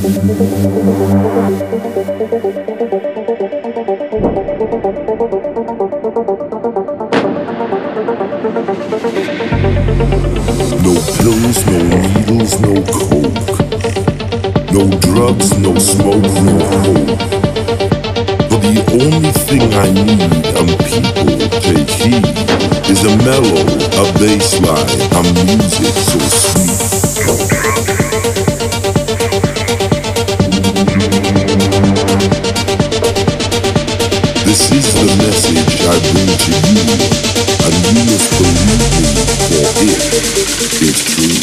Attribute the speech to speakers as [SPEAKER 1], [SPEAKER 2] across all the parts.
[SPEAKER 1] No pills, no needles, no coke. No drugs, no smoke, no hope. But the only thing I need, people, take heed, is a mellow, a bass line, a music so sweet. This is the message I bring to you, and you must believe me, for it is true.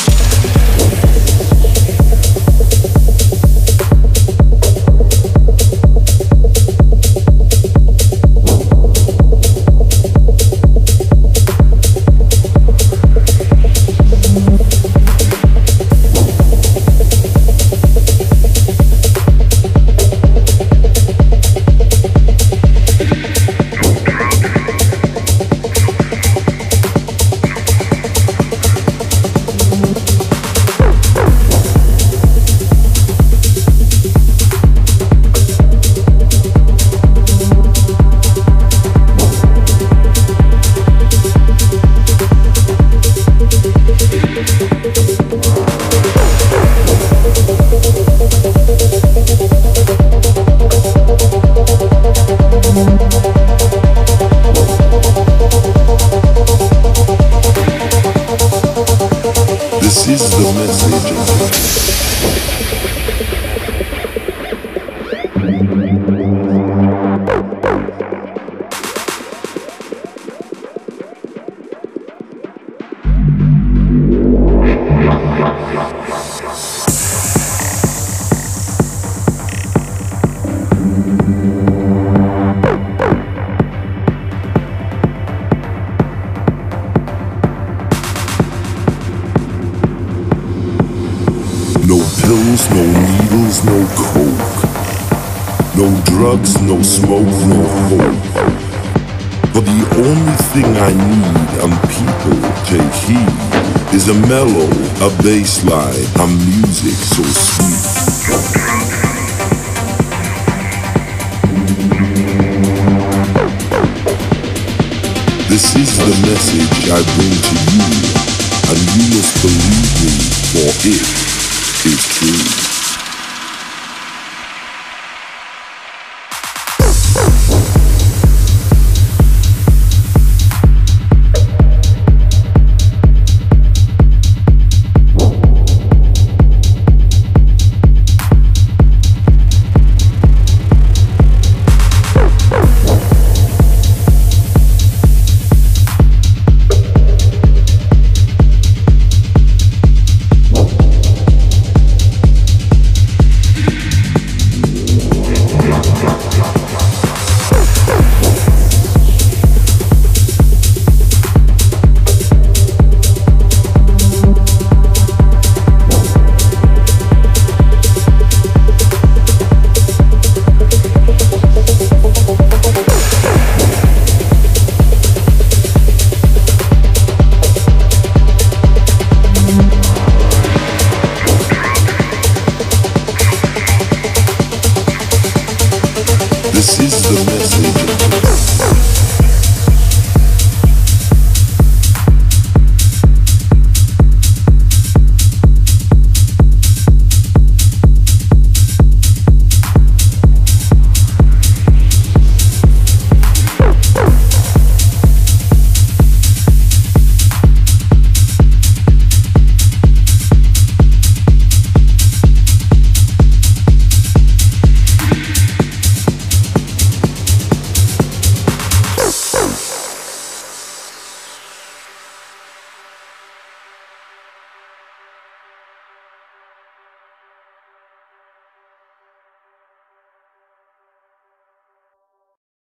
[SPEAKER 1] This is the message. No pills, no needles, no coke. No drugs, no smoke, no hope. But the only thing I need, people, take heed, is a mellow, a bass line, a music so sweet. This is the message I bring to you, and you must believe me, for it is true.